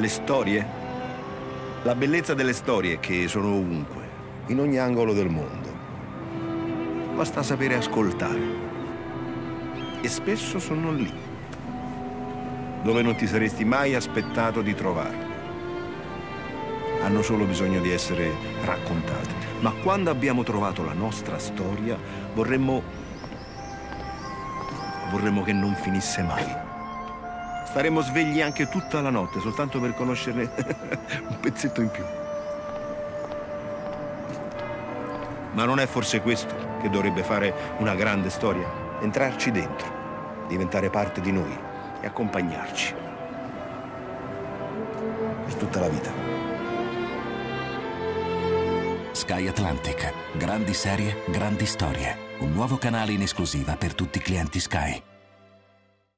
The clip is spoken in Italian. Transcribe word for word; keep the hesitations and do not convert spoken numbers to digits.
Le storie? La bellezza delle storie è che sono ovunque, in ogni angolo del mondo. Basta sapere ascoltare. E spesso sono lì, dove non ti saresti mai aspettato di trovarle. Hanno solo bisogno di essere raccontate. Ma quando abbiamo trovato la nostra storia, vorremmo... vorremmo che non finisse mai. Staremmo svegli anche tutta la notte, soltanto per conoscerne un pezzetto in più. Ma non è forse questo che dovrebbe fare una grande storia? Entrarci dentro, diventare parte di noi e accompagnarci. Per tutta la vita. Sky Atlantic. Grandi serie, grandi storie. Un nuovo canale in esclusiva per tutti i clienti Sky.